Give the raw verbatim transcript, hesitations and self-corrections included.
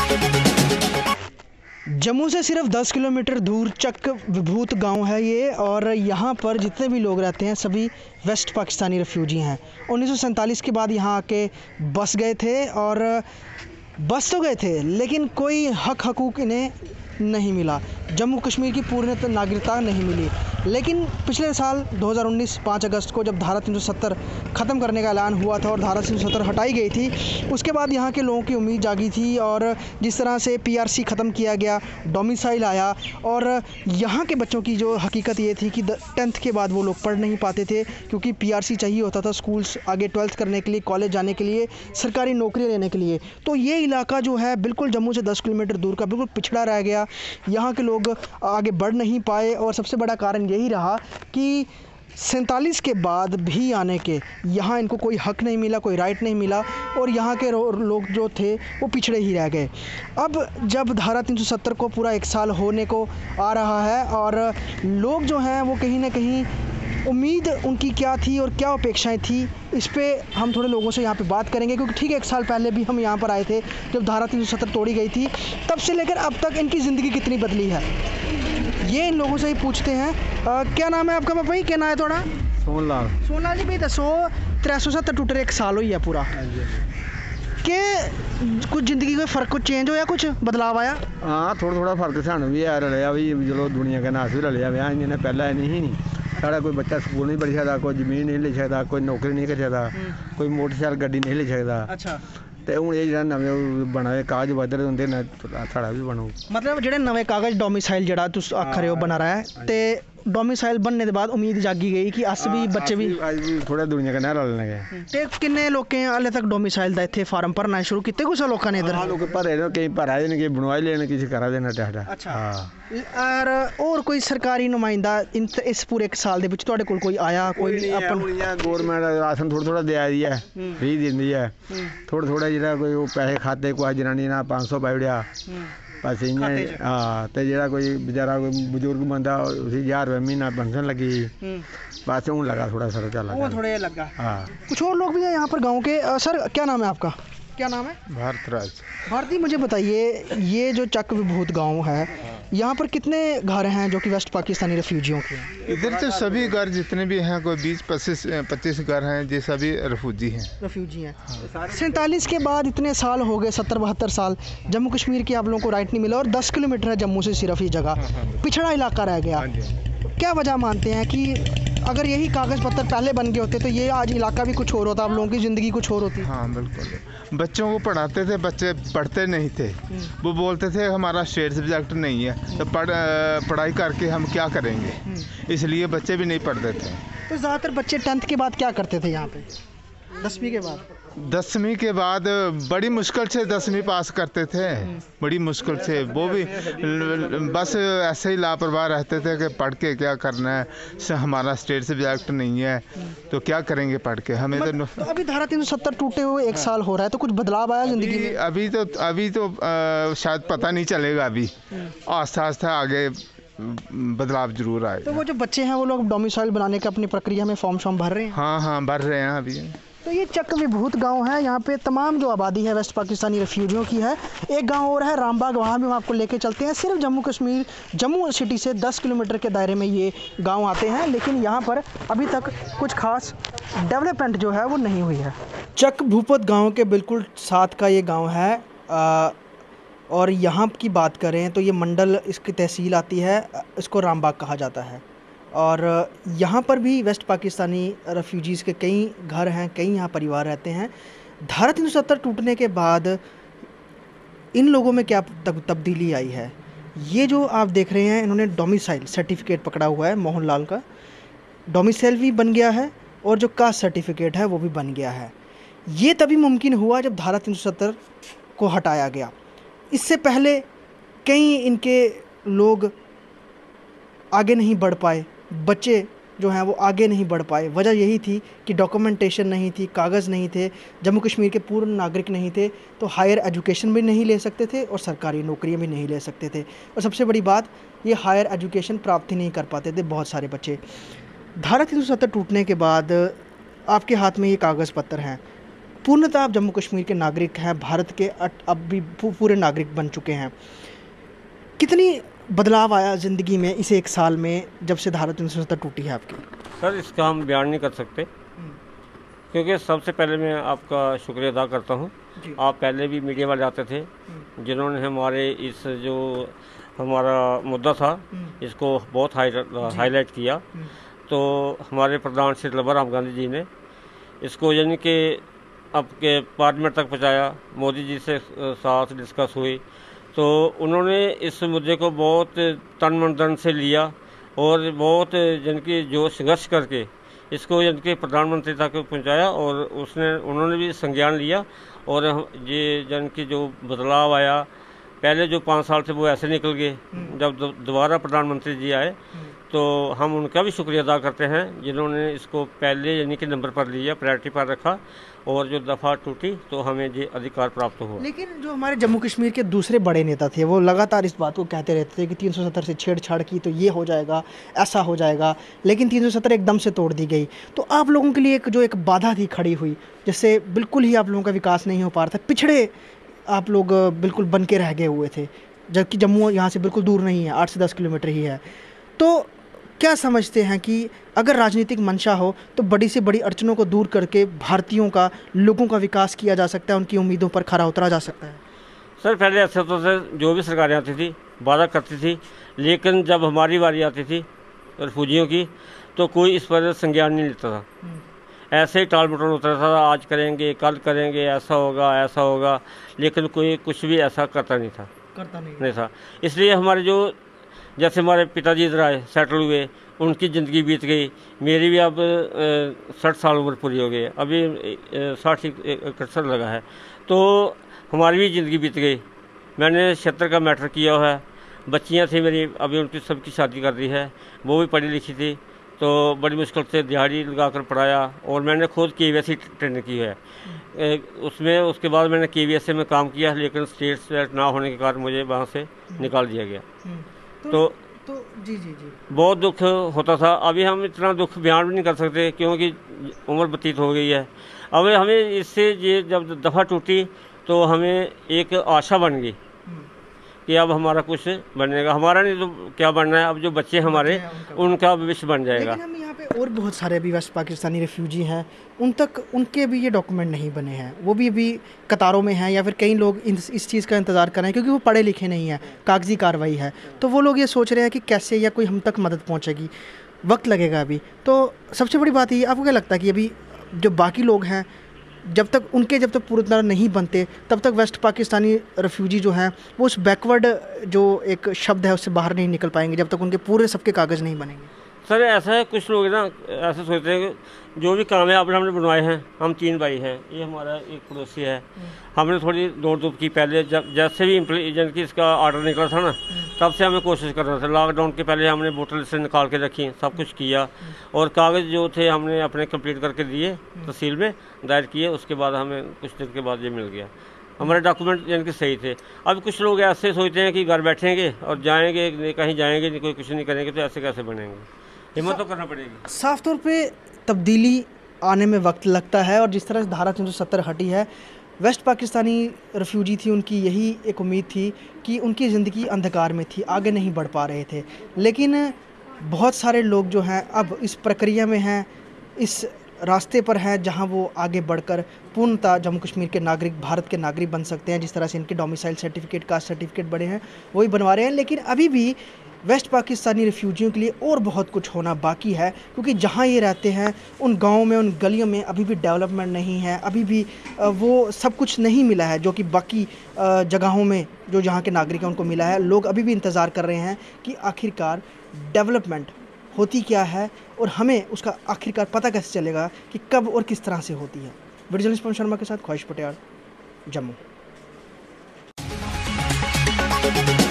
जम्मू से सिर्फ दस किलोमीटर दूर चक विभूत गांव है ये, और यहाँ पर जितने भी लोग रहते हैं सभी वेस्ट पाकिस्तानी रेफ्यूजी हैं। उन्नीस सौ सैंतालीस के बाद यहाँ आके बस गए थे, और बस तो गए थे लेकिन कोई हक हकूक़ इन्हें नहीं मिला, जम्मू कश्मीर की पूर्ण नागरिकता नहीं मिली। लेकिन पिछले साल दो हज़ार उन्नीस पाँच अगस्त को जब धारा तीन सौ सत्तर ख़त्म करने का ऐलान हुआ था और धारा तीन सौ सत्तर हटाई गई थी, उसके बाद यहाँ के लोगों की उम्मीद जागी थी। और जिस तरह से पीआरसी ख़त्म किया गया, डोमिसाइल आया, और यहाँ के बच्चों की जो हकीकत ये थी कि टेंथ के बाद वो लोग पढ़ नहीं पाते थे, क्योंकि पीआरसी चाहिए होता था स्कूल्स आगे ट्वेल्थ करने के लिए, कॉलेज जाने के लिए, सरकारी नौकरी लेने के लिए। तो ये इलाका जो है बिल्कुल जम्मू से दस किलोमीटर दूर का बिल्कुल पिछड़ा रह गया, यहाँ के लोग आगे बढ़ नहीं पाए। और सबसे बड़ा कारण यही रहा कि सैंतालीस के बाद भी आने के यहाँ इनको कोई हक नहीं मिला, कोई राइट नहीं मिला, और यहाँ के लोग जो थे वो पिछड़े ही रह गए। अब जब धारा तीन सौ सत्तर को पूरा एक साल होने को आ रहा है, और लोग जो हैं वो कहीं ना कहीं उम्मीद उनकी क्या थी और क्या अपेक्षाएं थी, इस पे हम थोड़े लोगों से यहाँ पे बात करेंगे। क्योंकि ठीक है, एक साल पहले भी हम यहाँ पर आए थे जब धारा तीन सौ सत्तर तोड़ी गई थी, तब से लेकर अब तक इनकी ज़िंदगी कितनी बदली है ये इन लोगों से ही पूछते हैं। आ, क्या नाम है आपका भाई, क्या नाम है थोड़ा? सोनलाल। सोनलाल जी भाई दसो, त्रै सौ सत्तर टुटे एक साल हुई है पूरा, के कुछ ज़िंदगी में फ़र्क कुछ चेंज होया, कुछ बदलाव आया? हाँ, थोड़ा थोड़ा फर्क सानू भी है, रलिया भी चलो दुनिया के नास भी रलिया व्याह इन्हें पहला नहीं ही साढ़ा कोई बच्चा स्कूल नहीं पढ़ी सकता, कोई जमीन नहीं ले सकता, कोई नौकरी नहीं कर सकता, कोई मोटरसाइकिल गड्डी नहीं ले सकता। अच्छा, तो हूँ ये नवे बना कागज बदल होंगे ना साढ़ा भी बनू, मतलब जो नवे कागज डोमिसाइल जरा तुस आख रहे हो बना रहा है, तो डोमिसाइल बनने के बाद उम्मीद जागी गई कि अस भी बच्चे भी थोड़ा दुनिया के नाल रलने गए। ते किन्ने लोकें हाले तक डोमिसाइल दा इत्थे फार्म भरना शुरू कीते, कुछ लोगों ने इधर? हाँ, लोग भरे ने, कई भरा देने, कई बनवाई लेने, किसी करा देना टाटा। अच्छा, और और कोई सरकारी नुमाइंदा इन इस पूरे एक साल दे विच तुहाडे कोल कोई आया? कोई अपन गवर्नमेंट राशन थोड़ा थोड़ा दिया दी है, फ्री दिंदी है, थोड़ा थोड़ा जिहड़ा कोई पैसे खाते कोई जनानी ना पाँच सौ पाई ओड़िया बस इ'यां। हाँ, तो जो कोई बेचारा कोई बुजुर्ग बंदा उसी हज़ार रुपये महीना पेंशन लगी, बस हूँ लगा थोड़ा सर चला थोड़ा लगा। हाँ, कुछ और लोग भी हैं यहाँ पर गाँव के। सर क्या नाम है आपका, क्या नाम है? भारतराज। भारती, मुझे बताइए ये जो चक विभूत गांव है, यहाँ पर कितने घर हैं जो कि वेस्ट पाकिस्तानी रेफ्यूजियों के हैं? इधर तो सभी घर जितने भी हैं, कोई बीस पच्चीस पच्चीस घर हैं, ये सभी रेफ्यूजी हैं। रेफ्यूजी हैं। सैंतालीस के बाद इतने साल हो गए, सत्तर बहत्तर साल, जम्मू कश्मीर की आप लोगों को राइट नहीं मिला, और दस किलोमीटर है जम्मू से सिर्फ ये जगह, पिछड़ा इलाका रह गया। क्या वजह मानते हैं कि अगर यही कागज़ पत्तर पहले बन गए होते तो ये आज इलाका भी कुछ और होता, आप लोगों की ज़िंदगी कुछ और होती? हाँ बिल्कुल, बच्चों को पढ़ाते थे, बच्चे पढ़ते नहीं थे, वो बोलते थे हमारा स्टेट सब्जेक्ट नहीं है, तो पढ़ पढ़ाई करके हम क्या करेंगे, इसलिए बच्चे भी नहीं पढ़ते थे। तो ज़्यादातर बच्चे टेंथ के बाद क्या करते थे यहाँ पे, दसवीं के बाद? दसवीं के बाद बड़ी मुश्किल से दसवीं पास करते थे, बड़ी मुश्किल से, वो भी बस ऐसे ही लापरवाह रहते थे कि पढ़ के क्या करना है, हमारा स्टेट सब्जेक्ट नहीं है तो क्या करेंगे पढ़ के, हमें तो, तो अभी धारा तीन सौ सत्तर टूटे हुए एक साल हो रहा है, तो कुछ बदलाव आया ज़िंदगी में? अभी तो अभी तो आ, शायद पता नहीं चलेगा, अभी आस्ता आस्ता आगे बदलाव जरूर आए। तो वो जो बच्चे हैं वो लोग डोमिसाइल बनाने की अपनी प्रक्रिया में फॉर्म शॉर्म भर रहे हैं? हाँ हाँ भर रहे हैं अभी। तो ये चक विभूत गांव है, यहाँ पे तमाम जो आबादी है वेस्ट पाकिस्तानी रेफ्यूजियों की है। एक गांव और है रामबाग, वहाँ भी हम आपको लेके चलते हैं। सिर्फ जम्मू कश्मीर जम्मू सिटी से दस किलोमीटर के दायरे में ये गांव आते हैं, लेकिन यहाँ पर अभी तक कुछ खास डेवलपमेंट जो है वो नहीं हुई है। चक भूपत गाँव के बिल्कुल साथ का ये गाँव है, आ, और यहाँ की बात करें तो ये मंडल इसकी तहसील आती है, इसको रामबाग कहा जाता है। और यहाँ पर भी वेस्ट पाकिस्तानी रेफ्यूजीज़ के कई घर हैं, कई यहाँ परिवार रहते हैं। धारा तीन सौ सत्तर टूटने के बाद इन लोगों में क्या तब तब्दीली आई है, ये जो आप देख रहे हैं, इन्होंने डोमिसाइल सर्टिफिकेट पकड़ा हुआ है, मोहनलाल का डोमिसाइल भी बन गया है और जो कास्ट सर्टिफिकेट है वो भी बन गया है। ये तभी मुमकिन हुआ जब धारा तीन सौ सत्तर को हटाया गया। इससे पहले कई इनके लोग आगे नहीं बढ़ पाए, बच्चे जो हैं वो आगे नहीं बढ़ पाए। वजह यही थी कि डॉक्यूमेंटेशन नहीं थी, कागज़ नहीं थे, जम्मू कश्मीर के पूर्ण नागरिक नहीं थे, तो हायर एजुकेशन भी नहीं ले सकते थे और सरकारी नौकरियां भी नहीं ले सकते थे। और सबसे बड़ी बात, ये हायर एजुकेशन प्राप्त ही नहीं कर पाते थे बहुत सारे बच्चे। धारा तीन सौ सत्तर टूटने के बाद आपके हाथ में ये कागज़ पत्तर हैं, पूर्णतः आप जम्मू कश्मीर के नागरिक हैं, भारत के अब भी पूरे नागरिक बन चुके हैं। कितनी बदलाव आया ज़िंदगी में इस एक साल में जब से धारा तीन सौ सत्तर टूटी है आपकी? सर इसका हम बयान नहीं कर सकते, क्योंकि सबसे पहले मैं आपका शुक्रिया अदा करता हूँ। आप पहले भी मीडिया वाले आते थे जिन्होंने हमारे इस जो हमारा मुद्दा था इसको बहुत हाईलाइट किया। तो हमारे प्रधान श्री लल्लभ गांधी जी ने इसको यानी कि आपके पार्लियामेंट तक पहुँचाया, मोदी जी से साथ डिस्कस हुई, तो उन्होंने इस मुद्दे को बहुत तन मन धन से लिया और बहुत यानी कि जो संघर्ष करके इसको यानी कि प्रधानमंत्री तक पहुंचाया और उसने उन्होंने भी संज्ञान लिया। और ये यानी कि जो बदलाव आया, पहले जो पाँच साल थे वो ऐसे निकल गए, जब दोबारा प्रधानमंत्री जी आए तो हम उनका भी शुक्रिया अदा करते हैं जिन्होंने इसको पहले यानी कि नंबर पर लिया, प्रायोरिटी पर रखा, और जो दफ़ा टूटी तो हमें ये अधिकार प्राप्त हुआ। लेकिन जो हमारे जम्मू कश्मीर के दूसरे बड़े नेता थे वो लगातार इस बात को कहते रहते थे कि तीन सौ सत्तर से छेड़छाड़ की तो ये हो जाएगा, ऐसा हो जाएगा, लेकिन तीन सौ सत्तर एकदम से तोड़ दी गई। तो आप लोगों के लिए एक जो एक बाधा थी खड़ी हुई, जिससे बिल्कुल ही आप लोगों का विकास नहीं हो पा रहा था, पिछड़े आप लोग बिल्कुल बन के रह गए हुए थे, जबकि जम्मू यहाँ से बिल्कुल दूर नहीं है, आठ से दस किलोमीटर ही है। तो क्या समझते हैं कि अगर राजनीतिक मंशा हो तो बड़ी से बड़ी अड़चनों को दूर करके भारतीयों का, लोगों का विकास किया जा सकता है, उनकी उम्मीदों पर खरा उतरा जा सकता है? सर पहले ऐसा तो सर जो भी सरकारें आती थी वादा करती थी, लेकिन जब हमारी बारी आती थी रिफ्यूजियों की तो कोई इस पर संज्ञान नहीं लेता था, ऐसे ही टाल मटोल होता था, आज करेंगे, कल करेंगे, ऐसा होगा, ऐसा होगा, लेकिन कोई कुछ भी ऐसा करता नहीं था करता नहीं, नहीं था। इसलिए हमारे जो जैसे हमारे पिताजी इधर आए, सेटल हुए, उनकी ज़िंदगी बीत गई, मेरी भी अब साठ साल उम्र पूरी हो गई है, अभी साठ इकसठ लगा है, तो हमारी भी ज़िंदगी बीत गई। मैंने क्षेत्र का मैटर किया हुआ है, बच्चियाँ थी मेरी, अभी उनकी सबकी शादी कर दी है, वो भी पढ़ी लिखी थी, तो बड़ी मुश्किल से दिहाड़ी लगा कर पढ़ाया, और मैंने खुद के वी एस सी ट्रेनिंग की है उसमें। उसके बाद मैंने के वी एस सी में काम किया, लेकिन स्टेट सेलेक्ट ना होने के कारण मुझे वहाँ से निकाल दिया गया। तो, तो तो जी जी जी बहुत दुख होता था। अभी हम इतना दुख बयान भी नहीं कर सकते क्योंकि उम्र व्यतीत हो गई है। अब हमें इससे ये जब दफ़ा टूटी तो हमें एक आशा बन गई कि अब हमारा कुछ बनेगा, हमारा नहीं तो क्या बनना है, अब जो बच्चे हमारे उनका भविष्य बन जाएगा। लेकिन हम यहाँ पे और बहुत सारे अभी वेस्ट पाकिस्तानी रेफ्यूजी हैं, उन तक उनके भी ये डॉक्यूमेंट नहीं बने हैं, वो भी अभी कतारों में हैं, या फिर कई लोग इस इस चीज़ का इंतज़ार कर रहे हैं क्योंकि वो पढ़े लिखे नहीं हैं, कागजी कार्रवाई है, तो वो लोग ये सोच रहे हैं कि कैसे या कोई हम तक मदद पहुँचेगी, वक्त लगेगा अभी। तो सबसे बड़ी बात ये, आपको क्या लगता है कि अभी जो बाकी लोग हैं, जब तक उनके जब तक पूरी तरह नहीं बनते तब तक वेस्ट पाकिस्तानी रेफ्यूजी जो हैं वो उस बैकवर्ड जो एक शब्द है उससे बाहर नहीं निकल पाएंगे जब तक उनके पूरे सबके कागज़ नहीं बनेंगे? सर ऐसा है, कुछ लोग ना ऐसे सोचते हैं कि जो भी काम है आपने हमने बनवाए हैं, हम तीन भाई हैं, ये हमारा एक पड़ोसी है, हमने थोड़ी दौड़ धूप की पहले, जब जैसे भी एजेंट की इसका ऑर्डर निकला था ना तब से हमें कोशिश कर रहे थे। लॉकडाउन के पहले हमने बोतल से निकाल के रखी, सब कुछ किया, और कागज़ जो थे हमने अपने कंप्लीट करके दिए, तहसील में दायर किए, उसके बाद हमें कुछ दिन के बाद ये मिल गया, हमारे डॉक्यूमेंट यानी कि सही थे। अब कुछ लोग ऐसे सोचते हैं कि घर बैठेंगे और जाएंगे, कहीं जाएंगे नहीं, कोई कुछ नहीं करेंगे, तो ऐसे कैसे बनेंगे, हिम्मत तो करना पड़ेगी। साफ तौर पे तब्दीली आने में वक्त लगता है, और जिस तरह से धारा तीन सौ सत्तर हटी है, वेस्ट पाकिस्तानी रेफ्यूजी थी, उनकी यही एक उम्मीद थी कि उनकी ज़िंदगी अंधकार में थी, आगे नहीं बढ़ पा रहे थे, लेकिन बहुत सारे लोग जो हैं अब इस प्रक्रिया में हैं, इस रास्ते पर हैं जहां वो आगे बढ़कर पूर्णतः जम्मू कश्मीर के नागरिक, भारत के नागरिक बन सकते हैं। जिस तरह से इनके डोमिसाइल सर्टिफिकेट, कास्ट सर्टिफिकेट बड़े हैं वही बनवा रहे हैं, लेकिन अभी भी वेस्ट पाकिस्तानी रेफ्यूजियों के लिए और बहुत कुछ होना बाकी है, क्योंकि जहां ये रहते हैं उन गाँव में, उन गलियों में अभी भी डेवलपमेंट नहीं है, अभी भी वो सब कुछ नहीं मिला है जो कि बाकी जगहों में जो जहाँ के नागरिक हैं उनको मिला है। लोग अभी भी इंतज़ार कर रहे हैं कि आखिरकार डेवलपमेंट होती क्या है, और हमें उसका आखिरकार पता कैसे चलेगा कि कब और किस तरह से होती है। वीडियो जर्नलिस्ट पवन शर्मा के साथ ख्वाहिश पटियाल, जम्मू।